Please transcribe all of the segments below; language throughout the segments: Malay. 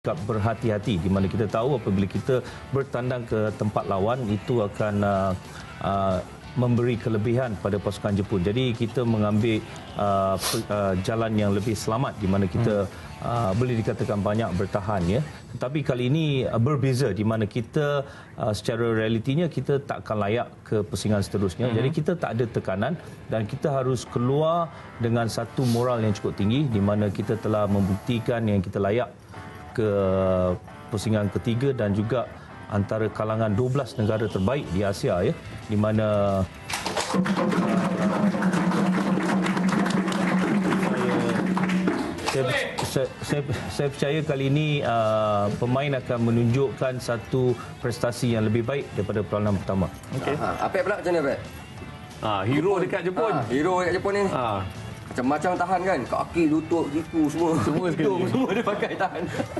berhati-hati, di mana kita tahu apabila kita bertandang ke tempat lawan itu akan memberi kelebihan pada pasukan Jepun. Jadi kita mengambil jalan yang lebih selamat, di mana kita boleh dikatakan banyak bertahan, ya. Tetapi kali ini berbeza, di mana kita secara realitinya kita tak akan layak ke pusingan seterusnya. Jadi kita tak ada tekanan dan kita harus keluar dengan satu moral yang cukup tinggi, di mana kita telah membuktikan yang kita layak ke pusingan ketiga dan juga antara kalangan 12 negara terbaik di Asia, ya, di mana saya percaya kali ini pemain akan menunjukkan satu prestasi yang lebih baik daripada perlawanan pertama. Okey. Apek pula macam mana, Apek? Hero dekat Jepun. Hero dekat Jepun ni. Macam-macam tahan kan, kaki, lutut, siku semua sekali. semua dia pakai tahan.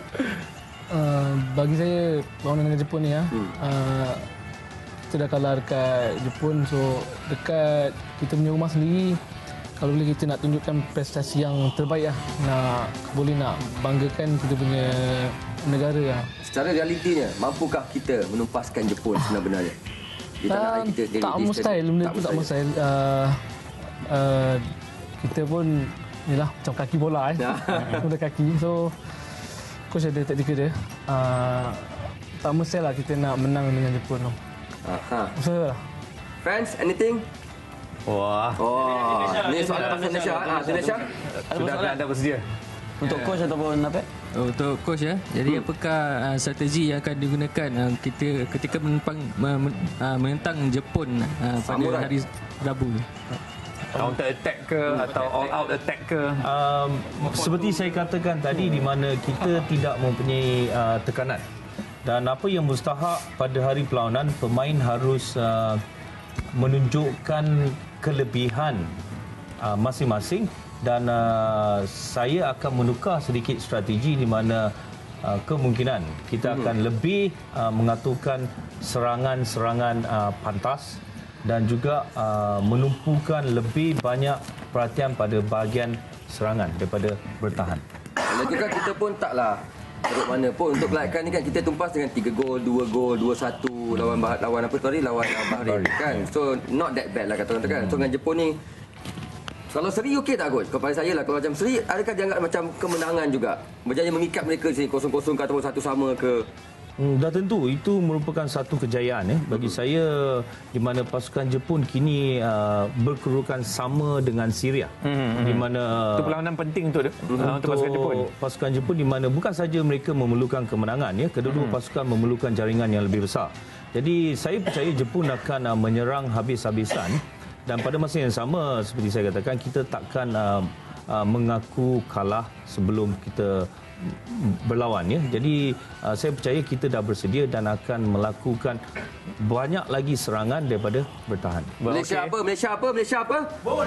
Bagi saya perlawanan dengan Jepun ni, kita dah kalah dekat Jepun, so dekat kita punya rumah sendiri, kalau boleh kita nak tunjukkan prestasi yang terbaik nak banggakan kita punya negara. Secara realitinya, mampukah kita menumpaskan Jepun sebenarnya? Tak mustahil, benda tu tak mustahil. Kita pun inilah macam kaki bola Kita kaki, so coach ada taktikal dia. Tak mustahil lah kita nak menang dengan Jepun tu. Mustahil lah. Fans, anything? Wah. Ni soalan pasal Malaysia. Malaysia? Sudahkah anda bersedia? Untuk coach ataupun apa? Untuk coach, ya. Jadi apakah strategi yang akan digunakan kita ketika menentang Jepun pada hari Rabu? Counter attack ke atau all out attack ke? Seperti saya katakan tadi, di mana kita tidak mempunyai tekanan. Dan apa yang mustahak pada hari perlawanan, pemain harus menunjukkan kelebihan masing-masing, dan saya akan menukar sedikit strategi, di mana kemungkinan kita akan lebih mengaturkan serangan-serangan pantas dan juga menumpukan lebih banyak perhatian pada bahagian serangan daripada bertahan. Kalau itu kan kita pun taklah teruk mana pun untuk kelayakan ni kan, kita tumpas dengan 3 gol, 2 gol, 2-1 lawan apa tadi, lawan Bahrain kan. So not that bad lah kata orang kan. So dengan Jepun ni, kalau seri okey tak kot? Kepada saya lah, kalau macam seri, adakah dianggap macam kemenangan juga? Berjaya mengikat mereka sini 0-0 ke ataupun 1-1 ke? Dah tentu itu merupakan satu kejayaan bagi saya, di mana pasukan Jepun kini berkedudukan sama dengan Syria, di mana itu perlawanan penting untuk pasukan Jepun. Pasukan Jepun, di mana bukan saja mereka memerlukan kemenangan, kedua-dua pasukan memerlukan jaringan yang lebih besar. Jadi saya percaya Jepun akan menyerang habis-habisan, dan pada masa yang sama seperti saya katakan, kita takkan mengaku kalah sebelum kita berlawan. Jadi saya percaya kita dah bersedia dan akan melakukan banyak lagi serangan daripada bertahan. Malaysia apa? Malaysia apa? Malaysia apa?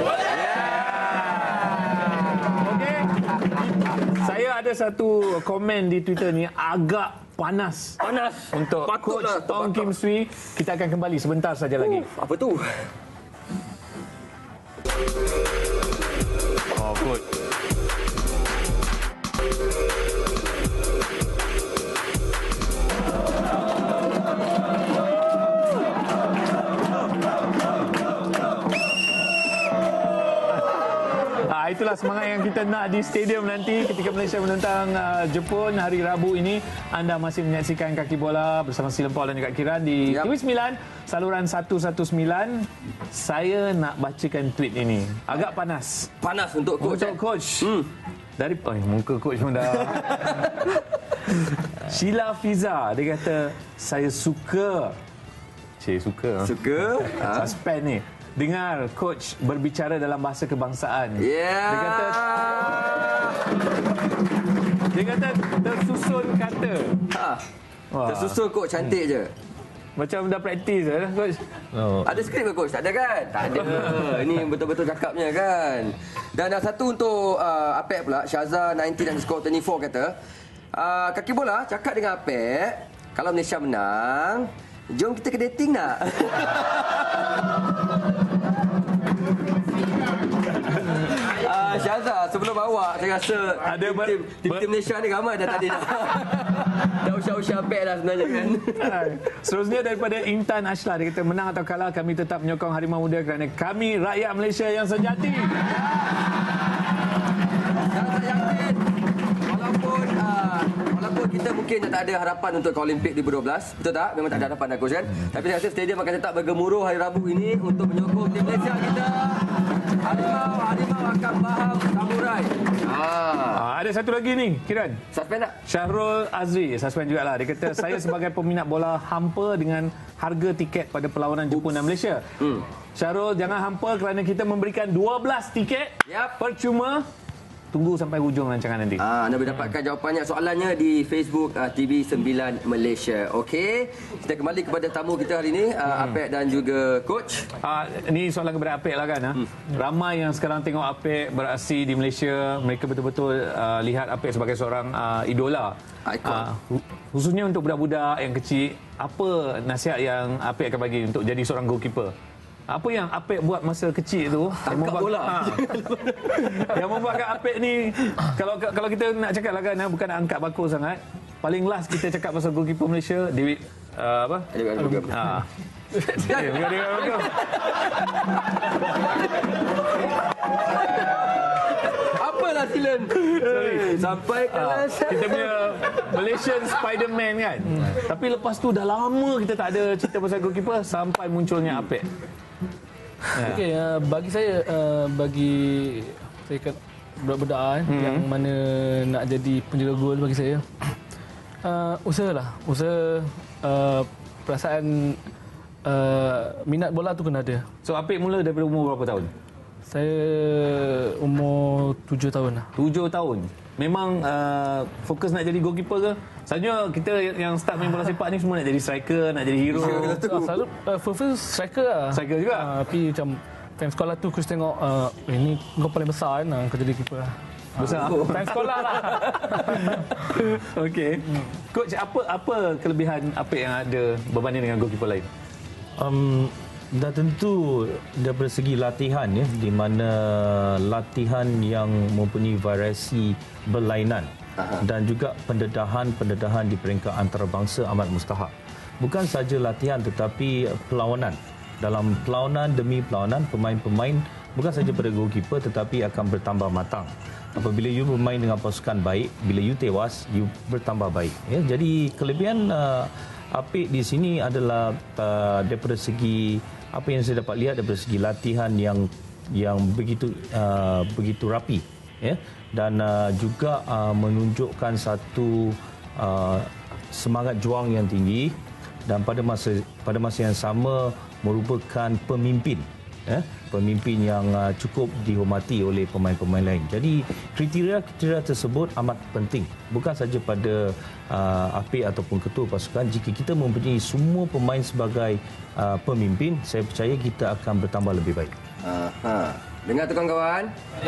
Okey. Saya ada satu komen di Twitter ni agak panas. Untuk coach Ong Kim Swee. Kita akan kembali sebentar saja lagi. Apa tu? Good. Itulah semangat yang kita nak di stadium nanti ketika Malaysia menentang Jepun hari Rabu ini. Anda masih menyaksikan Kaki Bola bersama Silam Paul dan juga Kiran di TV9 saluran 119. Saya nak bacakan tweet ini. Agak panas. Panas untuk coach. Untuk coach. Dari muka coach pun dah. Sheila Fiza, dia kata saya suka. Suka. Suspend ni. Dengar coach berbicara dalam bahasa kebangsaan. Dia kata tersusun kata. Tersusun coach, cantik je. Macam dah praktis dah coach. Ada skrip ke coach? Tak ada kan? Tak ada. Ini betul-betul cakapnya kan. Dan ada satu untuk Apek pula, Syaza 19_24 kata, Kaki Bola cakap dengan Apek, kalau Malaysia menang, jom kita ke dating nak? Syaza, sebelum awak, saya rasa tim Malaysia ni ramai dah tadi dah. usia-usia Apek lah sebenarnya kan. Seterusnya daripada Intan Ashla, dia kata menang atau kalah kami tetap menyokong Harimau Muda kerana kami rakyat Malaysia yang sejati. Dan saya yakin walaupun kita mungkin tak ada harapan untuk ke Olimpik 2012, betul tak? Memang tak ada harapan dah coach kan. Tapi saya rasa stadium akan tetap bergemuruh hari Rabu ini untuk menyokong tim Malaysia kita. Harimau akan faham samurai. Ada satu lagi ni, Kiran. Suspend tak? Syahrul Azri, suspend jugalah. Dia kata saya sebagai peminat bola hampa dengan harga tiket pada perlawanan Jepun dan Malaysia. Syahrul, jangan hampa kerana kita memberikan 12 tiket. Percuma. Tunggu sampai hujung rancangan nanti. Anda boleh dapatkan jawapannya, soalannya di Facebook TV9 Malaysia. Okey, kita kembali kepada tamu kita hari ini, Apek dan juga coach. Ini soalan kepada Apek lah kan. Ramai yang sekarang tengok Apek beraksi di Malaysia, mereka betul-betul lihat Apek sebagai seorang idola. Khususnya untuk budak-budak yang kecil, apa nasihat yang Apek akan bagi untuk jadi seorang goalkeeper? Apa yang Apek buat masa kecil tu tangkap bola. Yang membuatkan Apek ni, kalau kita nak cakap lah kan, bukan nak angkat bakul sangat. Paling last kita cakap pasal goalkeeper Malaysia, David apa? Apalah silen. Sampai kelas kita punya Malaysian Spiderman kan. Tapi lepas tu dah lama kita tak ada cerita pasal goalkeeper sampai munculnya Apek. Okey, bagi saya, bagi saya kata budak-budak yang mana nak jadi penjaga gol, bagi saya usahalah, perasaan minat bola tu kena ada. So Apek mula daripada umur berapa tahun? Saya umur 7 tahun lah. 7 tahun. Memang fokus nak jadi goalkeeper ke? Selalunya kita yang start main bola sepak ni semua nak jadi striker, nak jadi hero. Selalu first striker lah. Striker juga. Tapi macam time sekolah tu Chris tengok ini kau paling besar kan, kau jadi keeper lah. Besar. Time sekolah lah. Okey. Coach, apa kelebihan Apek yang ada berbanding dengan goalkeeper lain? Dan tentu daripada segi latihan ya, di mana latihan yang mempunyai variasi berlainan dan juga pendedahan di peringkat antarabangsa amat mustahak. Bukan saja latihan tetapi perlawanan. Dalam perlawanan demi perlawanan, pemain-pemain bukan saja pada goalkeeper tetapi akan bertambah matang. Apabila you bermain dengan pasukan baik, bila you tewas, you bertambah baik. Ya, jadi kelebihan Apek di sini adalah daripada segi apa yang saya dapat lihat daripada segi latihan yang begitu rapi, ya, dan juga menunjukkan satu semangat juang yang tinggi, dan pada masa yang sama merupakan pemimpin, ya, pemimpin yang cukup dihormati oleh pemain-pemain lain. Jadi kriteria tersebut amat penting, bukan saja pada Apek ataupun ketua pasukan. Jika kita mempunyai semua pemain sebagai pemimpin, saya percaya kita akan bertambah lebih baik. Dengar tu kawan-kawan?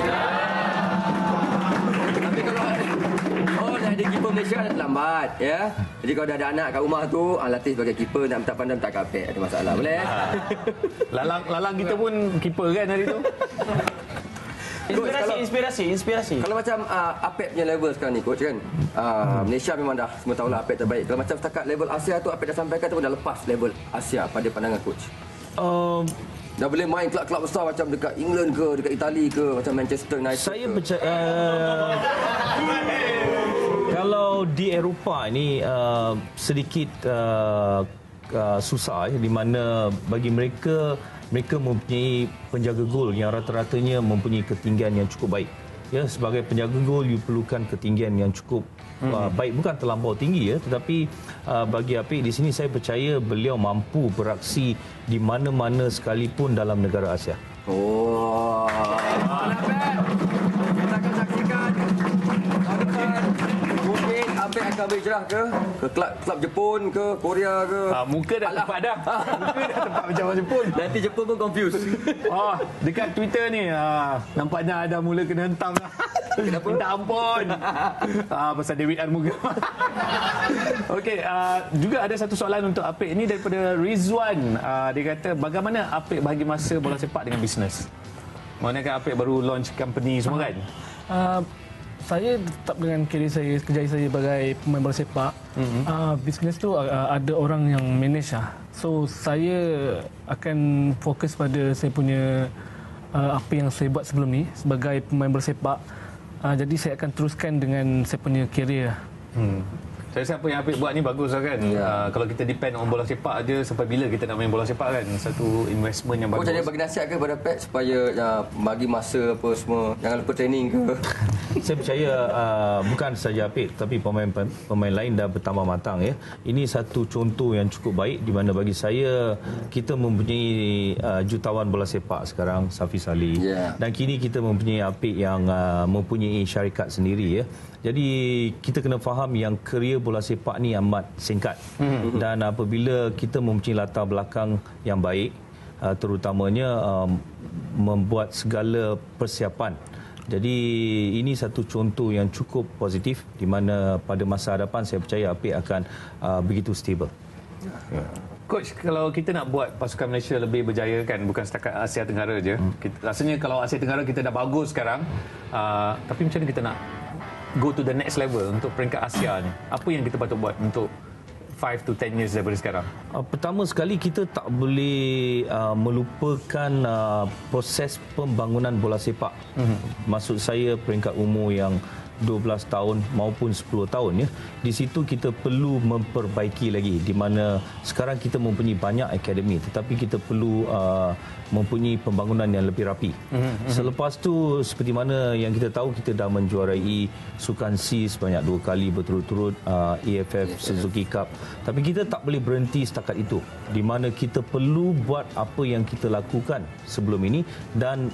Tapi kalau nak jadi keeper Malaysia dah terlambat, ya. Jadi kalau dah ada anak kat rumah tu, latih sebagai keeper, nak minta pandang tak Apek, ada masalah, boleh? Lalang kita pun keeper kan hari tu. Inspirasi. Kalau macam Apek punya level sekarang ni coach kan, Malaysia memang dah semua tahulah Apek terbaik. Kalau macam setakat level Asia tu Apek dah sampaikan tu dah lepas level Asia pada pandangan coach. Dah boleh main kelab-kelab besar macam dekat England ke, dekat Itali ke, macam Manchester United. Saya percaya kalau di Eropah ini sedikit susah, di mana bagi mereka mempunyai penjaga gol yang rata-ratanya mempunyai ketinggian yang cukup baik. Ya, sebagai penjaga gol you perlukan ketinggian yang cukup baik, bukan terlampau tinggi ya, tetapi bagi Apek di sini saya percaya beliau mampu beraksi di mana-mana sekalipun dalam negara Asia. Kita akan saksikan tahun depan mungkin Apek akan berhijrah ke klub Jepun ke, Korea ke. Muka dah tempat dah. Muka dah tempat macam orang Jepun. Nanti Jepun pun confuse. Dekat Twitter ni nampaknya ada mula kena hentam dah. Kenapa? Minta ampun. Pasal David Armuga. Okey, juga ada satu soalan untuk Apek ni daripada Rizwan. Dia kata bagaimana Apek bahagi masa bola sepak dengan bisnes? Mana kan Apek baru launch company semua kan? saya tetap dengan kerjaya saya, sebagai pemain bola sepak. Bisnes tu ada orang yang manage lah. So saya akan fokus pada saya punya apa yang saya buat sebelum ni sebagai pemain bola sepak. Jadi saya akan teruskan dengan saya punya kerjaya. Saya rasa apa yang Apik buat ni bagus lah kan. Kalau kita depend on bola sepak aja, sampai bila kita nak main bola sepak kan? Satu investment yang bagus. Coach ada bagi nasihat ke kepada Pep supaya bagi masa apa semua, jangan lupa training ke? Saya percaya bukan saja Apik tapi pemain lain dah bertambah matang ya. Ini satu contoh yang cukup baik di mana bagi saya kita mempunyai jutawan bola sepak sekarang Safi Salih dan kini kita mempunyai Apik yang mempunyai syarikat sendiri ya. Jadi kita kena faham yang kerjaya bola sepak ni amat singkat dan apabila kita mempunyai latar belakang yang baik terutamanya membuat segala persiapan. Jadi ini satu contoh yang cukup positif di mana pada masa hadapan saya percaya Apik akan begitu stable. Coach, kalau kita nak buat pasukan Malaysia lebih berjaya kan, bukan setakat Asia Tenggara je. Rasanya kalau Asia Tenggara kita dah bagus sekarang, tapi macam mana kita nak go to the next level untuk peringkat Asia ni? Apa yang kita patut buat untuk 5 to 10 years daripada sekarang? Pertama sekali kita tak boleh melupakan proses pembangunan bola sepak. Maksud saya peringkat umur yang 12 tahun maupun 10 tahun ya. Di situ kita perlu memperbaiki lagi di mana sekarang kita mempunyai banyak akademi tetapi kita perlu mempunyai pembangunan yang lebih rapi. Selepas tu seperti mana yang kita tahu kita dah menjuarai Sukan C sebanyak 2 kali berturut-turut, AFF Suzuki Cup. Tapi kita tak boleh berhenti setakat itu. Di mana kita perlu buat apa yang kita lakukan sebelum ini dan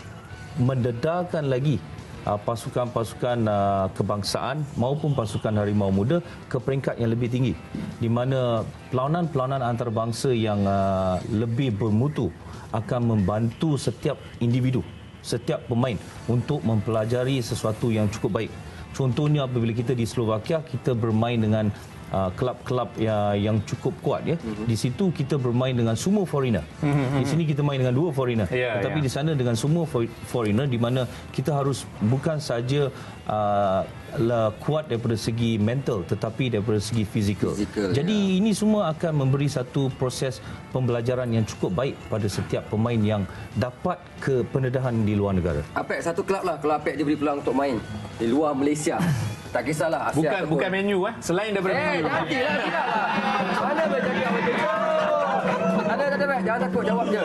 mendedarkan lagi pasukan-pasukan kebangsaan maupun pasukan Harimau Muda ke peringkat yang lebih tinggi di mana perlawanan-perlawanan antarabangsa yang lebih bermutu akan membantu setiap individu, setiap pemain untuk mempelajari sesuatu yang cukup baik. Contohnya apabila kita di Slovakia kita bermain dengan kelab-kelab yang cukup kuat ya. Di situ kita bermain dengan semua foreigner. Di sini kita main dengan 2 foreigner. Tetapi di sana dengan semua foreigner di mana kita harus bukan saja kuat daripada segi mental tetapi daripada segi fizikal. Jadi ini semua akan memberi satu proses pembelajaran yang cukup baik pada setiap pemain yang dapat ke pendedahan di luar negara. Apek satu kelab lah kalau Apek diberi peluang untuk main di luar Malaysia. Tak kisahlah Asia. Bukan menu selain daripada menu. Nantilah tidaklah. Mana boleh jadi apa tu? Ada Pek, jangan takut jawab je.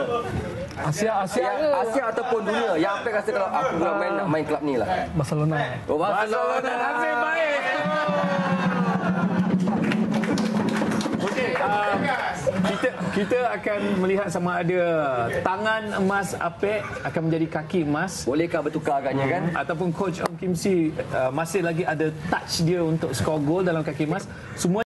Asia ataupun dunia. Yang Apek rasa kalau aku nak main kelab ni lah. Barcelona. Oh, Barcelona. Nasib baik. Okey, kita akan melihat sama ada tangan emas Apek akan menjadi kaki emas. Bolehkah bertukar agaknya kan? Ataupun coach Ong Kim Si masih lagi ada touch dia untuk skor gol dalam kaki emas. Semua